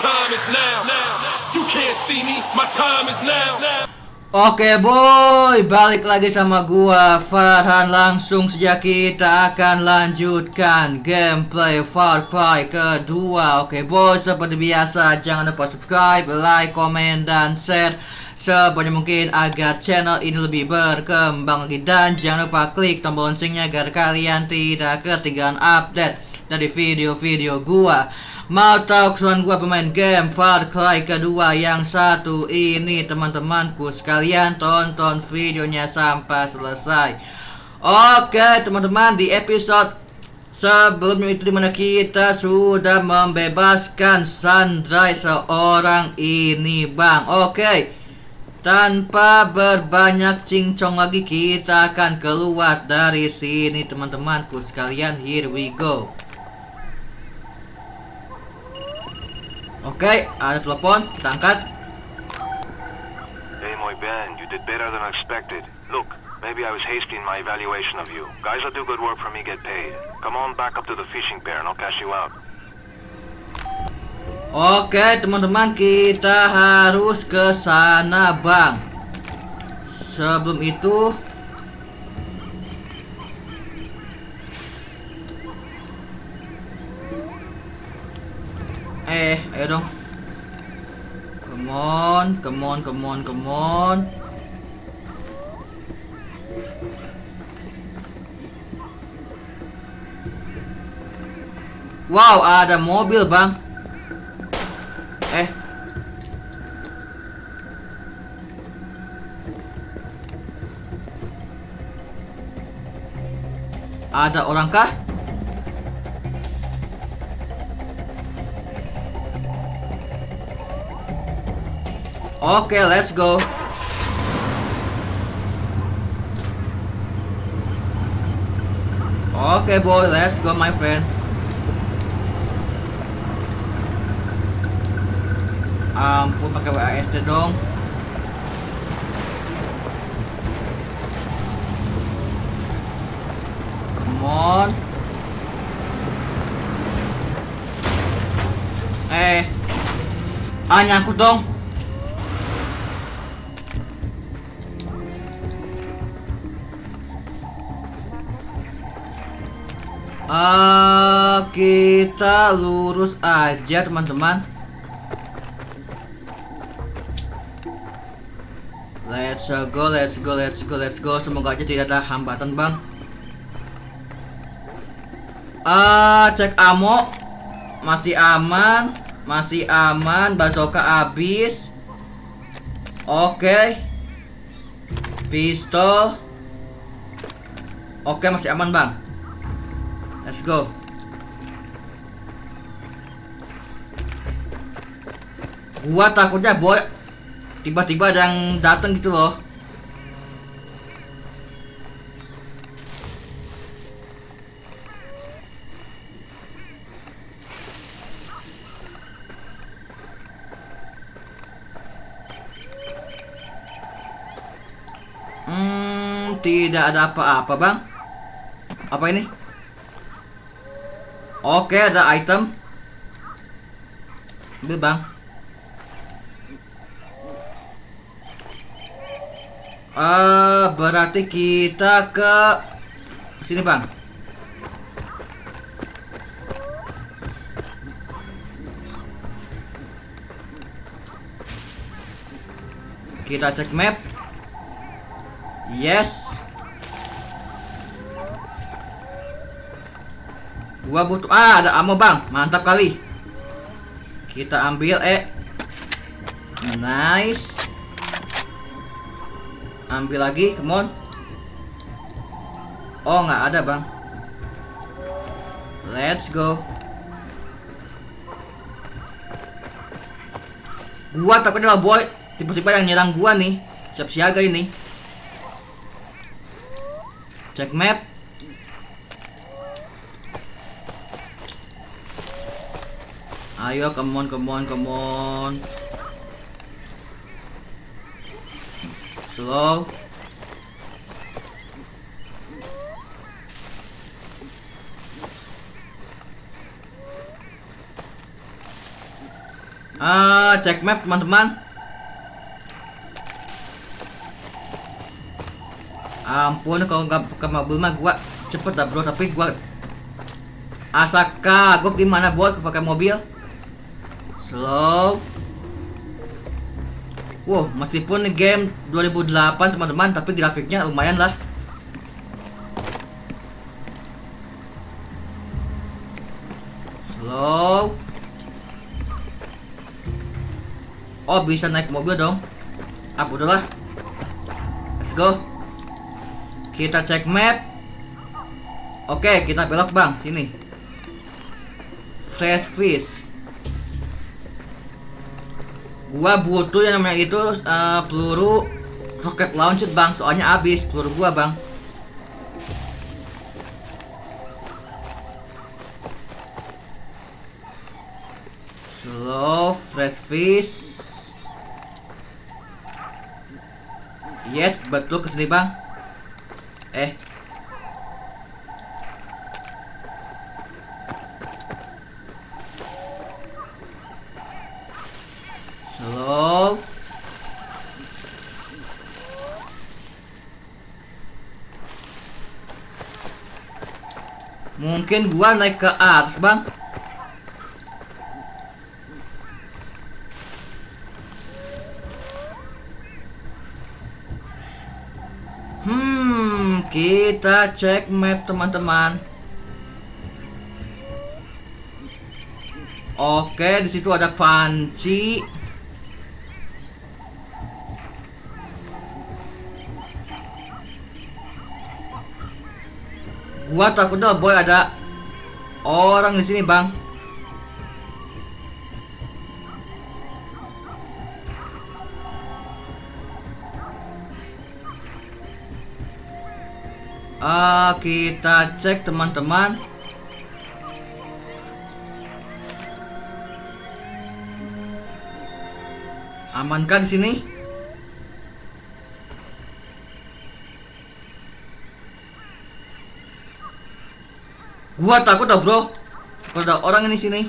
time is now. You can't see me, my time is now. Oke boy, balik lagi sama gua Farhan. Langsung saja kita akan lanjutkan gameplay Far Cry kedua. Oke boy, seperti biasa jangan lupa subscribe, like, komen, dan share sebanyak mungkin agar channel ini lebih berkembang lagi. Dan jangan lupa klik tombol loncengnya agar kalian tidak ketinggalan update dari video-video gua. Mau tahu keseruan gua pemain game Far Cry kedua yang satu ini, teman-temanku sekalian, tonton videonya sampai selesai. Oke teman-teman, di episode sebelumnya itu dimana kita sudah membebaskan Sandra seorang ini bang. Oke, tanpa berbanyak cincong lagi kita akan keluar dari sini teman-temanku sekalian. Here we go. Oke, ada telepon, kita angkat. Hey, my Ben, you did better than expected. Look, maybe I was hasty in my evaluation of you. Guys that do good work for me get paid. Come on back up to the fishing pier and I'll cash you out. Oke, teman-teman, kita harus ke sana, Bang. Sebelum itu, ayo dong. Come on. Wow, ada mobil, Bang. Ada orang kah? Oke, let's go. Oke boy, let's go my friend. Ampun, pakai WASD dong. Come on. Nyangkut dong. Kita lurus aja teman-teman. Let's go. Semoga aja tidak ada hambatan bang. Cek ammo. Masih aman. Bazooka habis. Oke. Pistol. Oke, masih aman bang. Let's go. Gua takutnya boy tiba-tiba ada yang datang gitu loh. Tidak ada apa-apa bang. Apa ini? Oke, ada item. Ambil bang. Berarti kita ke sini bang. Kita cek map. Yes. Gua butuh ada ammo bang, mantap kali. Kita ambil nice. Ambil lagi, come on. Oh nggak ada bang. Let's go. Gua takutnya lah boy, tiba-tiba yang nyerang gua nih. Siap siaga ini. Cek map. Ayo, come on. Slow. Cek map teman-teman. Ampun, kalau nggak pakai mobil mah gua cepet dah bro, tapi gua asa kagok gimana buat pakai mobil. Slow. Wow, meskipun game 2008 teman-teman, tapi grafiknya lumayan lah. Slow. Oh, bisa naik mobil dong. Udahlah. Let's go. Kita cek map. Oke, kita belok bang, sini. Fresh fish. Gua butuh yang namanya itu peluru rocket launcher bang, soalnya habis peluru gua bang. Slow, fresh fish. Yes, betul kesini bang. Slow. Mungkin gua naik ke atas bang. Kita cek map teman-teman. Oke, di situ ada panci. Gua takutnya boy ada orang di sini, Bang. Kita cek teman-teman. Amankah di sini? Gua takut dah, bro. Kalau ada orang ini sini.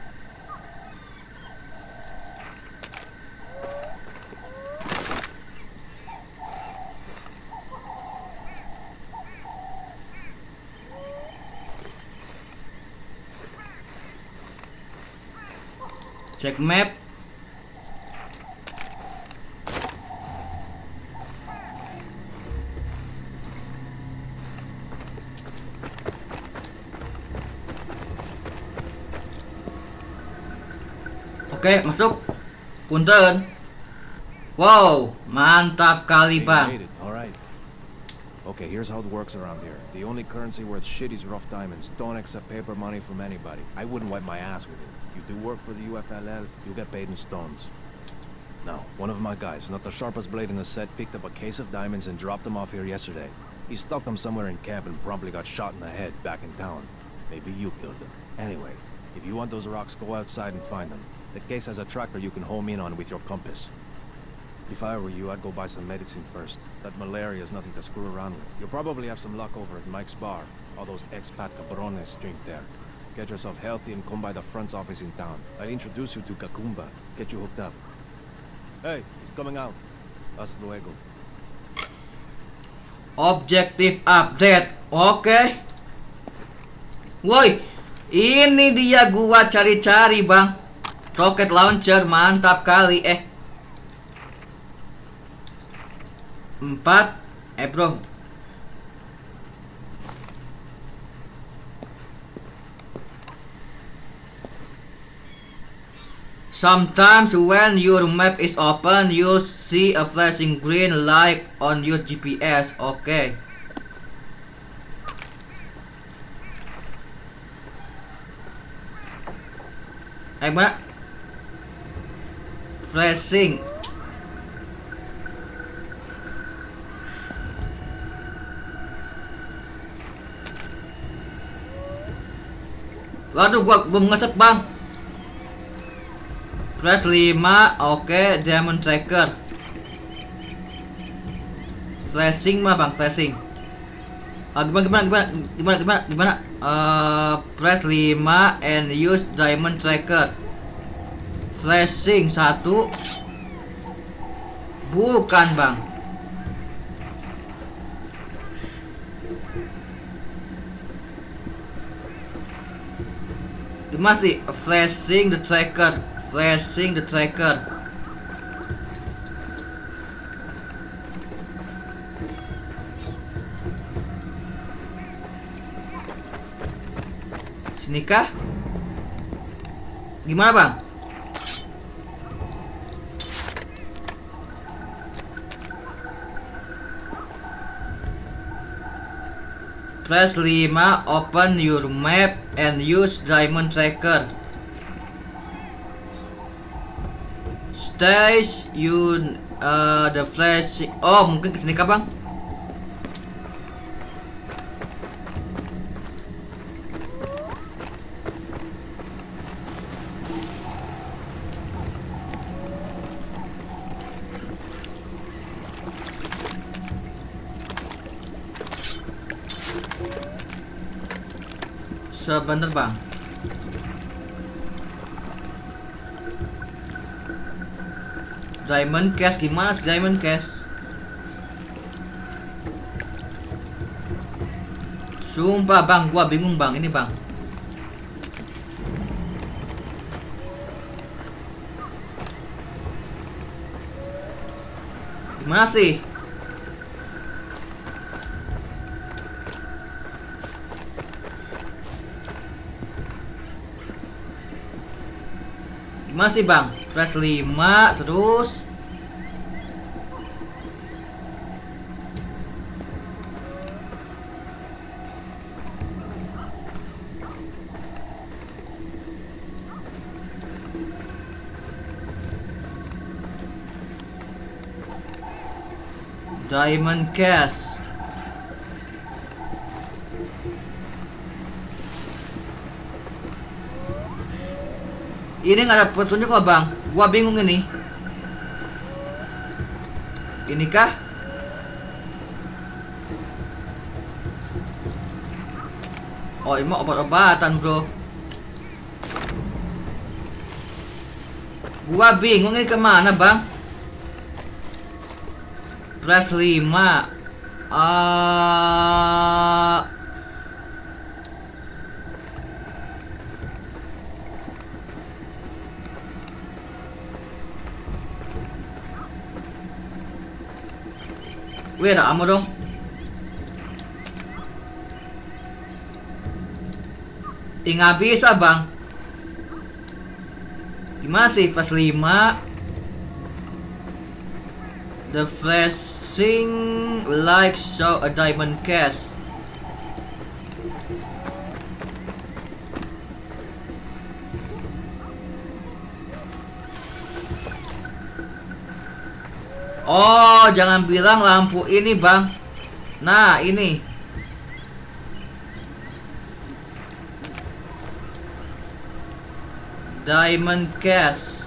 Cek map. Oke, masuk. Punten. Wow, mantap kali, Bang. Okay, here's how it works around here. The only currency worth shit is rough diamonds. Don't accept paper money from anybody. I wouldn't wipe my ass with it. You do work for the UFLL, you get paid in stones. Now, one of my guys, not the sharpest blade in the set, picked up a case of diamonds and dropped them off here yesterday. He stuck them somewhere in camp and promptly got shot in the head back in town. Maybe you killed him. Anyway, if you want those rocks, go outside and find them. The case has a tracker you can home in on with your compass. If I were you, I'd go buy some medicine first. That malaria is nothing to screw around with. You'll probably have some luck over at Mike's bar. All those expat cabrones drink there. Get yourself healthy and come by the front's office in town. I'll introduce you to Kakumba. Get you hooked up. Hey, he's coming out. Hasta luego. Objective update. Oke. Woi, ini dia gua cari-cari, Bang. Rocket launcher, mantap kali. 4. Bro. Sometimes when your map is open, you see a flashing green light on your GPS. Oke. Mana? Flashing. Waduh, gua belum ngeset, Bang. Press 5, oke, diamond tracker. Flashing mah, Bang, flashing. Gimana? Press 5 and use diamond tracker. Flashing 1. Bukan bang. Masih flashing the tracker. Flashing the tracker. Sini kah? Gimana bang? Press 5, open your map and use diamond tracker. Stage you the flash. Oh, mungkin kesini kah bang? Sebentar bang. Diamond cash gimana? Diamond cash. Sumpah bang, gua bingung bang. Ini bang. Gimana sih? Masih bang, press 5 terus. Diamond cash. Ini nggak ada petunjuk loh bang, gua bingung ini. Inikah? Oh ini mah obat-obatan bro. Gua bingung ini kemana bang. Press 5. Wih, ada ammo dong. Nggak bisa bang. Gimana sih pas 5? The flashing light show a diamond cash. Oh, jangan bilang lampu ini bang. Nah ini. Diamond cash.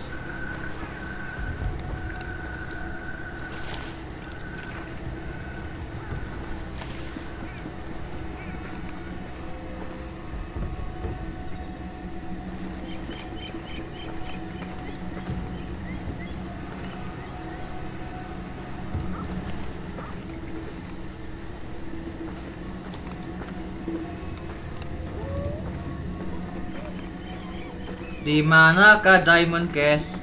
Di manakah diamond cash?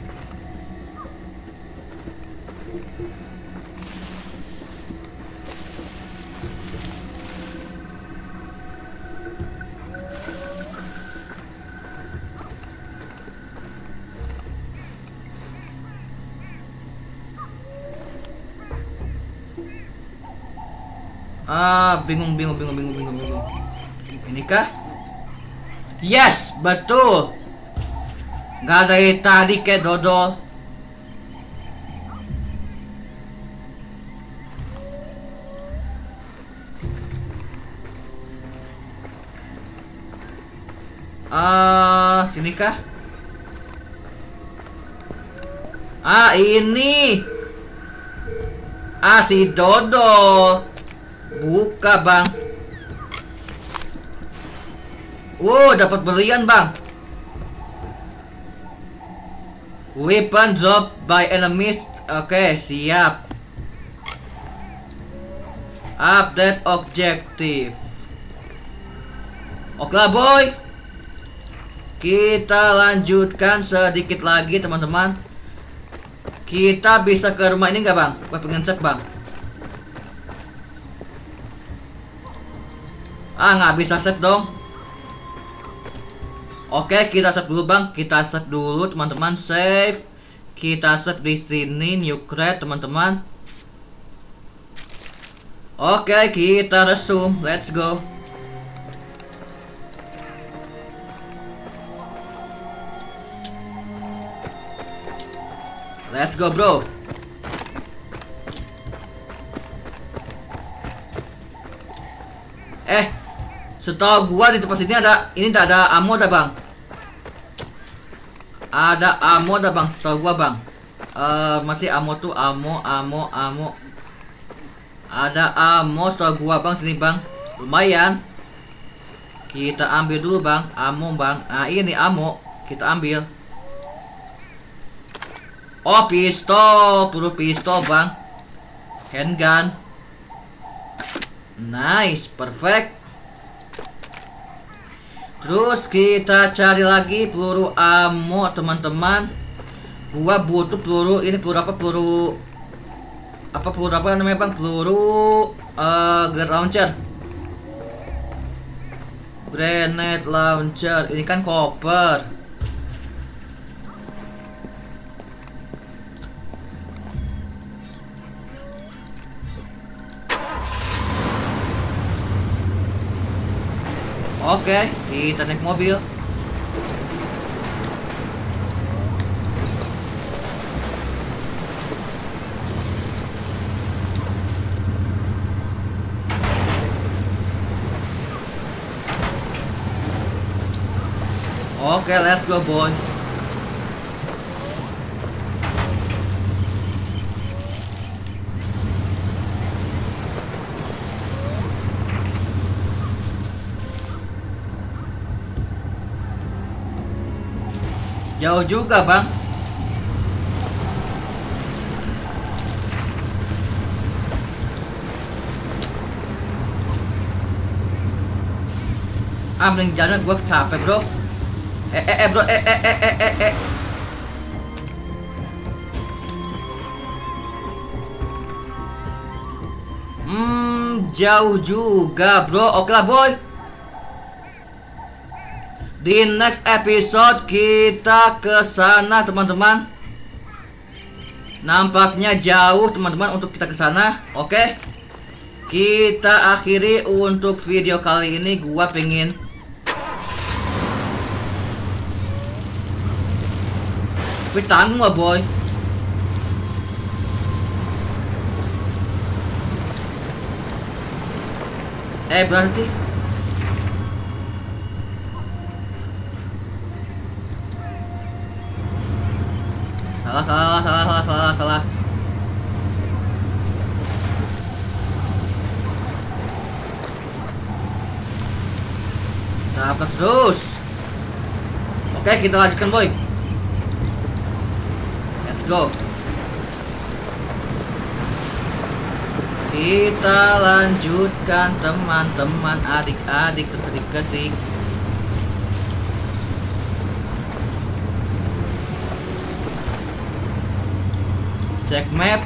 Bingung. Inikah? Yes, betul. Nggak dari tadi kayak dodol. Sini kah? Ini. Si dodol. Buka bang. Wow, dapat berlian bang. Weapon drop by enemies. Oke, siap. Update objective. Oke lah boy. Kita lanjutkan sedikit lagi teman-teman. Kita bisa ke rumah ini nggak bang? Gue pengen cek bang. Ah nggak bisa save dong. Oke kita save dulu bang. Kita save dulu teman-teman. Save. Kita save di sini new crate teman-teman. Oke kita resume. Let's go. Let's go bro. Setahu gua di tempat sini ada, ini tak ada ammo dah bang. Ada ammo dah bang, setahu gua bang. Masih ammo tuh, ammo. Ada ammo setahu gua bang, sini bang. Lumayan. Kita ambil dulu bang, ammo bang. Nah ini ammo, kita ambil. Oh pistol, peluru pistol bang. Handgun. Nice, perfect. Terus kita cari lagi peluru ammo teman-teman. Gua butuh peluru, ini peluru apa? Peluru apa namanya bang? Peluru grenade launcher. Grenade launcher, ini kan copper. Oke, kita naik mobil. Oke, let's go boy. Jauh juga bang. Mending jalan, gua capek bro. Bro, jauh juga bro. Oke lah boy. Di next episode kita ke sana teman-teman. Nampaknya jauh teman-teman untuk kita ke sana. Oke. Kita akhiri untuk video kali ini. Gua pengen tanggung lah boy. Berapa sih? Salah. Dapat terus. Oke, kita lanjutkan boy. Let's go. Kita lanjutkan teman-teman, adik-adik, terketik-ketik. Cek map.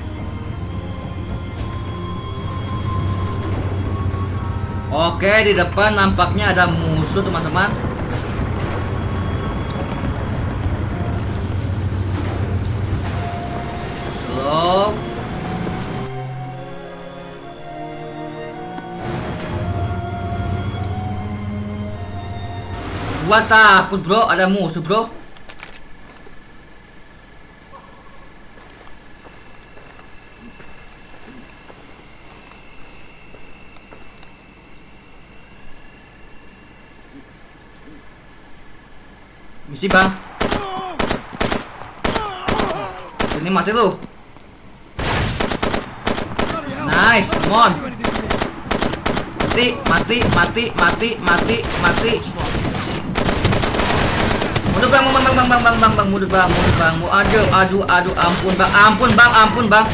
Oke, di depan nampaknya ada musuh teman-teman. Slow. Gua takut bro, ada musuh bro. Misi bang. Ini mati lu. Nice, come on. Mati. Mundur bang, mundur bang. Aduh, ampun bang.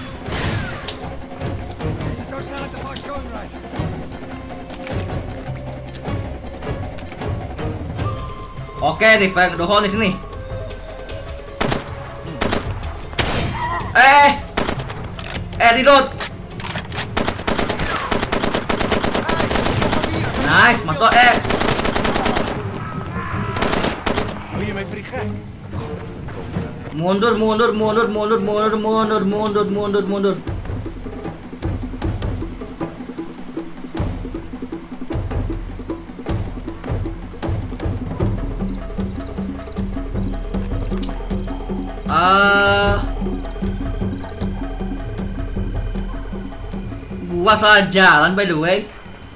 Oke, nih fire the hole di sini. Reload. Nice, mantap Wil je mij vliegen? Mundur. Gua salah jalan by the way.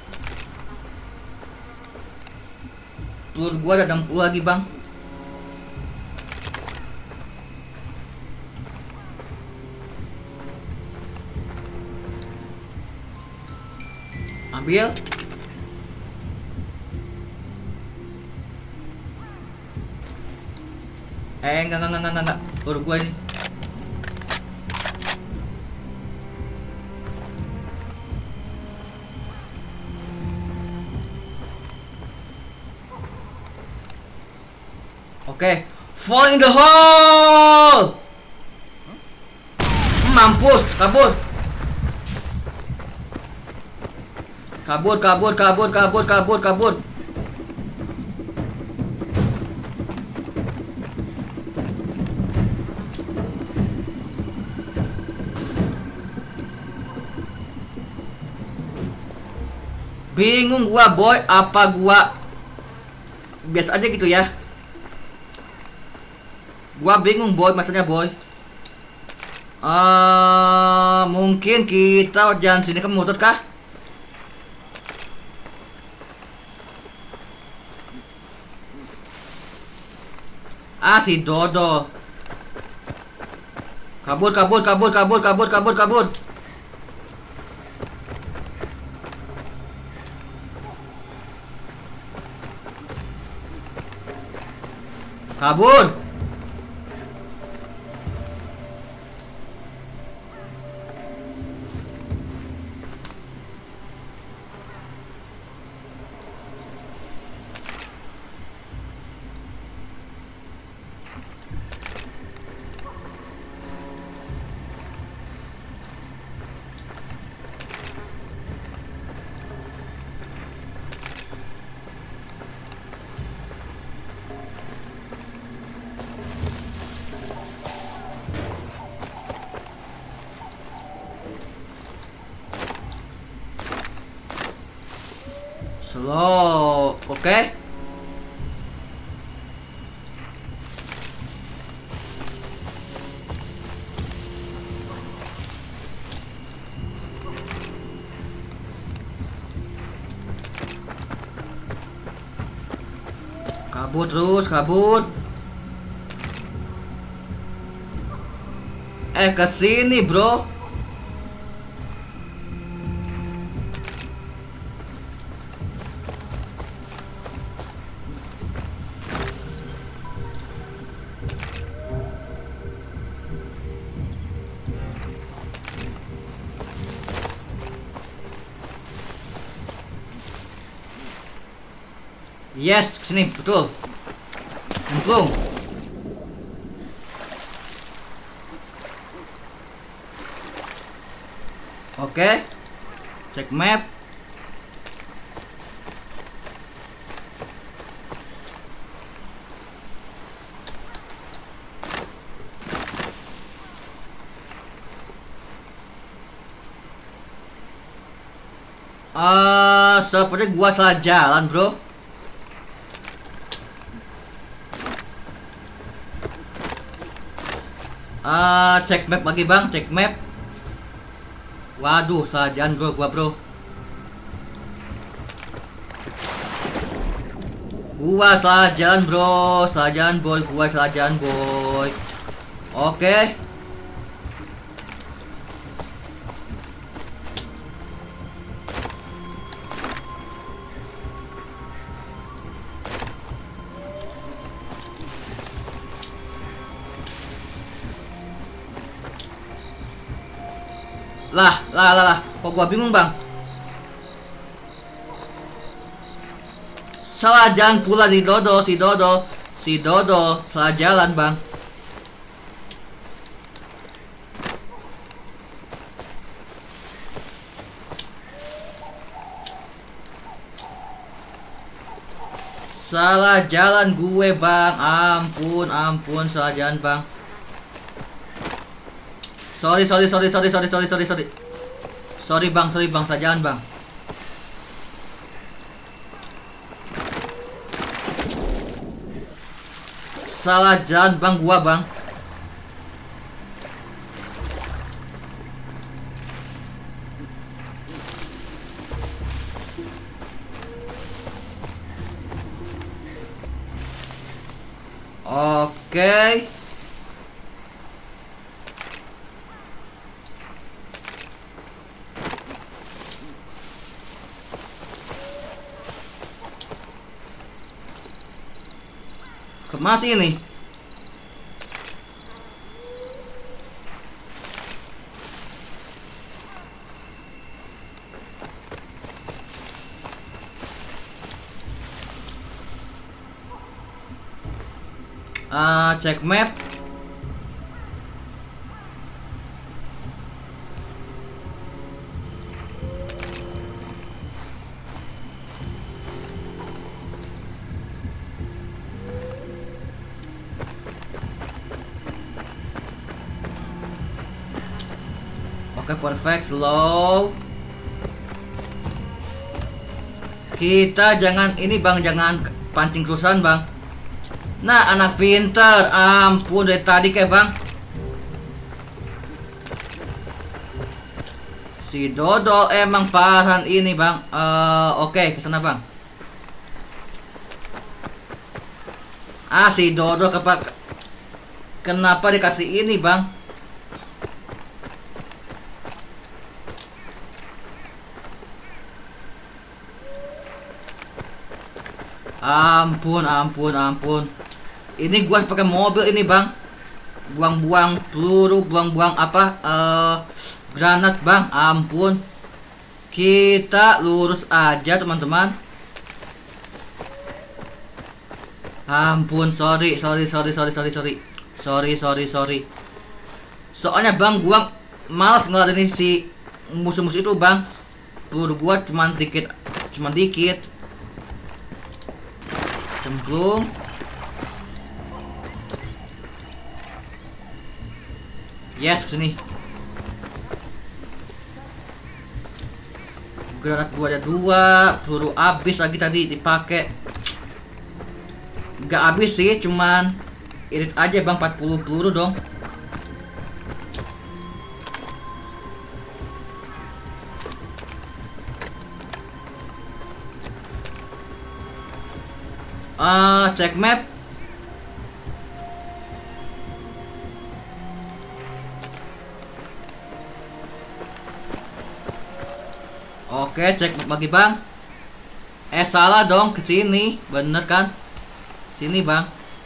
Telur gua ada 60 lagi bang. Ambil. Enggak. Telur gua ini. Oke, fall in the hole. Mampus, kabur. Bingung gua boy, apa gua biasa aja gitu ya? Gua bingung boy, maksudnya boy. Mungkin kita jalan sini ke mulut kah? Si Dodo. Kabur. Kabur. Slow, oke. Kabur. Kesini bro. Yes, kesini, betul. Untung. Oke. Cek map. Seperti gua salah jalan, bro. Cek map lagi bang, cek map. Waduh, salah jalan bro, gua salah jalan bro, salah jalan boy. Oke. Lah. Kok gua bingung, Bang? Salah jalan pula si Dodo. Salah jalan, Bang. Salah jalan gue, Bang. Ampun, salah jalan, Bang. Sorry. Sorry, Bang, salah jalan, Bang. Salah jalan, Bang, gua, Bang. Oke. Kemana sih ini? Cek map. Oke, perfect, slow. Kita jangan ini, Bang, jangan pancing kerusuhan, Bang. Nah, anak pinter. Ampun, dari tadi kayak, Bang. Si Dodo emang parahan ini, Bang. Oke, kesana, Bang. Si Dodo kenapa dikasih ini, Bang? Ampun. Ini gua harus pakai mobil ini, Bang. Buang-buang peluru, buang-buang granat, Bang. Ampun. Kita lurus aja, teman-teman. Ampun, sorry. Soalnya, Bang, gua malas ngeladenin si musuh-musuh itu, Bang. Peluru gua cuman dikit. Cemplung. Yes, sini. Granat gua ada 2, peluru habis lagi tadi dipakai. Gak habis sih, cuman irit aja, Bang. 40 peluru dong. Cek map. Oke, cek bagi, Bang. Salah dong, ke sini. Bener kan? Sini, Bang.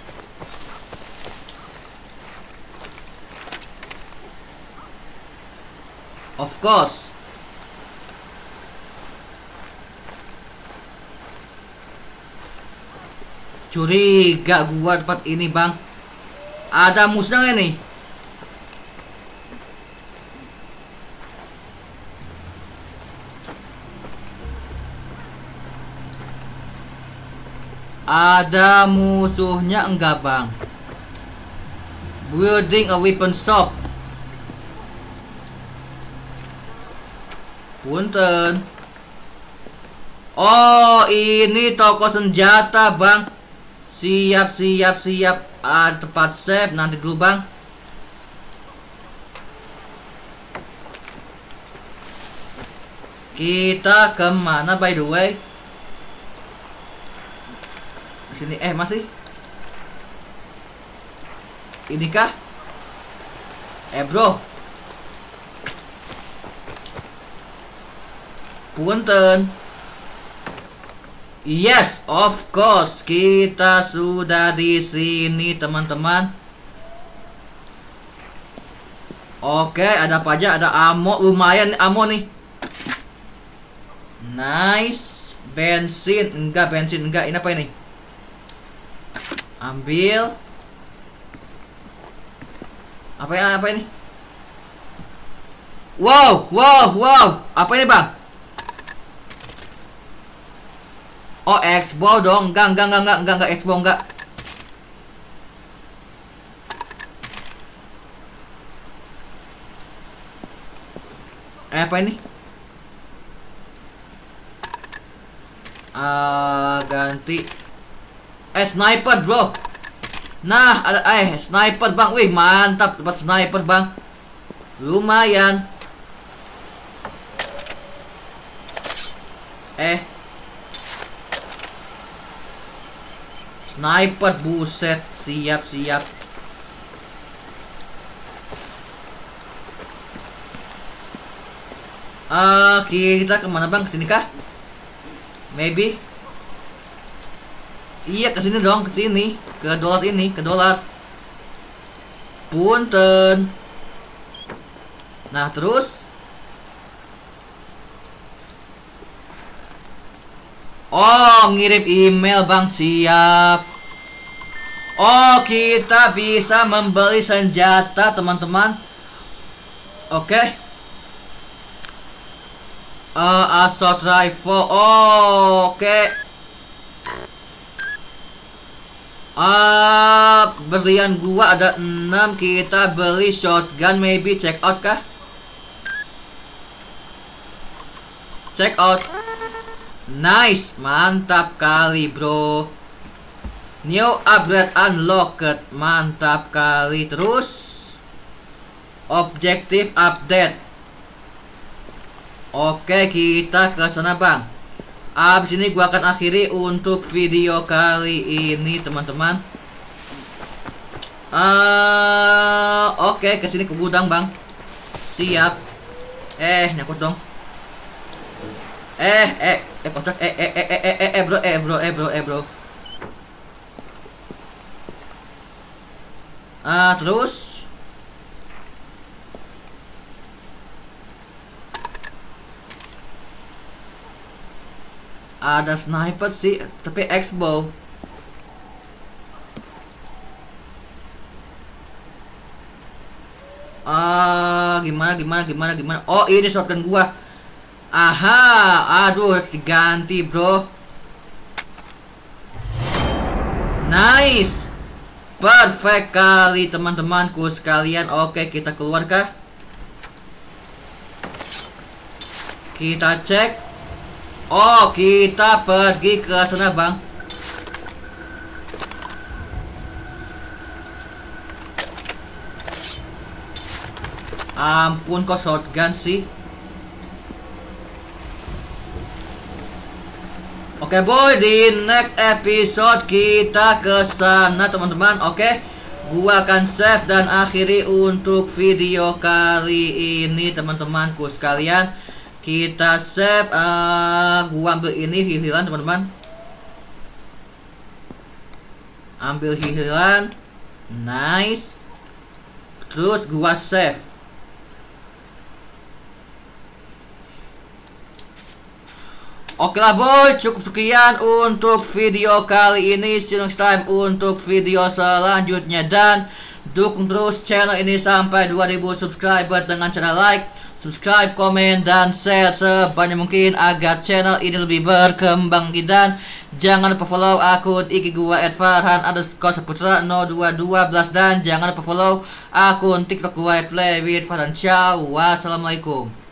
Of course. Curiga gua tempat ini, Bang. Ada musnahnya nih. Ada musuhnya enggak, Bang? Building a weapon shop. Punten. Oh, ini toko senjata, Bang. Siap. Tempat save nanti dulu, Bang. Kita kemana, by the way? Sini, masih? Inikah? Bro. Punten. Yes, of course. Kita sudah di sini, teman-teman. Oke, ada apa aja? Ada ammo, lumayan nih ammo nih. Nice. Bensin enggak. Ini apa ini? Ambil. Apa ini? Wow. Apa ini, Bang? Oh, expo dong. Enggak, expo enggak. Apa ini? Ganti. Sniper, bro. Nah, ada sniper, Bang. Wih, mantap dapat sniper, Bang. Lumayan. Sniper, buset. Siap. Kita kemana, Bang? Kesini kah? Maybe. Iya, kesini dong, kesini. Ke dolat ini, ke dolat. Punten. Nah, terus. Oh, ngirim email, Bang. Siap. Oh, kita bisa membeli senjata, teman-teman. Oke. Assault rifle. Oke. Berlian gua ada 6. Kita beli shotgun, maybe. Check out kah? Check out. Nice. Mantap kali, bro. New upgrade unlocked. Mantap kali. Terus objective update. Oke, kita ke sana, Bang. Abis ini gua akan akhiri untuk video kali ini, teman-teman. Oke, ke sini ke gudang, Bang. Siap. Nyangkut dong. Kocak. Bro. Terus ada sniper sih, tapi X-bow. Gimana? Oh, ini shotgun gua. Aha, aduh, harus diganti, bro. Nice. Perfect kali, teman-temanku sekalian. Oke, kita keluar kah? Kita cek. Oh, kita pergi ke sana, Bang. Ampun, kok shotgun sih. Oke, boy, di next episode kita ke sana, teman-teman. Oke, gua akan save dan akhiri untuk video kali ini, teman-temanku sekalian. Kita save. Gua ambil ini hihilan, teman-teman. Ambil hihilan. Nice. Terus gua save. Oke lah, boy, cukup sekian untuk video kali ini. See you next time untuk video selanjutnya. Dan dukung terus channel ini sampai 2000 subscriber dengan cara like, subscribe, komen, dan share sebanyak mungkin agar channel ini lebih berkembang. Dan jangan lupa follow akun IG gua @farhan_saputra0212. Dan jangan lupa follow akun TikTok gua @playwithfarhan. Ciao, wassalamualaikum.